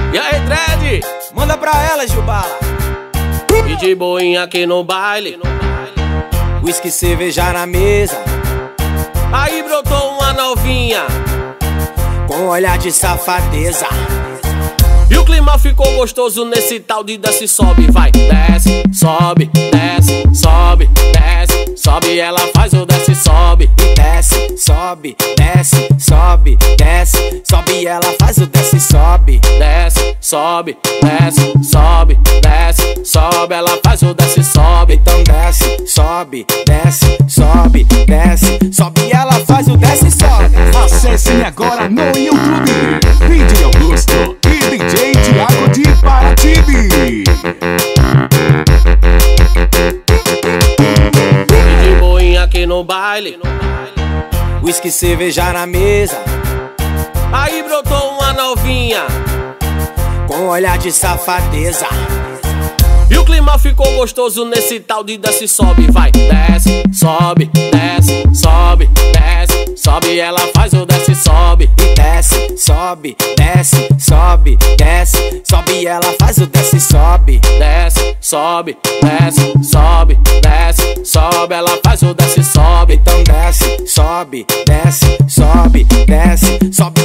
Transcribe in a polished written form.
E aí, Dread? Manda pra ela, Gilbala. E de boinha aqui no baile. Whisky, cerveja na mesa. Aí brotou uma novinha com olhar de safadeza. E o clima ficou gostoso nesse tal de desce e sobe. Vai, desce, sobe, desce, sobe, desce, sobe. Ela faz o desce e sobe. Desce, sobe, desce, sobe, desce, sobe. Ela faz o desce e sobe. Desce, sobe, desce, sobe, desce, sobe. Ela faz o desce e sobe. Então desce, sobe, desce, sobe, desce, sobe. Ela faz o desce e sobe. Acesse agora no YouTube DJ Augusto e DJ Thiago de Paraty. E de boinha aqui no baile. Whisky, cerveja na mesa. Aí brotou uma novinha com olhar de safadeza. E o clima ficou gostoso nesse tal de desce e sobe. Vai, desce, sobe, desce, sobe, desce, sobe. Ela faz o desce e sobe. Desce, sobe, desce, sobe, desce, sobe. Ela faz o desce e sobe. Desce, sobe, desce, sobe, desce, sobe. Ela faz o desce e sobe. Então desce, sobe, desce, sobe, desce, sobe.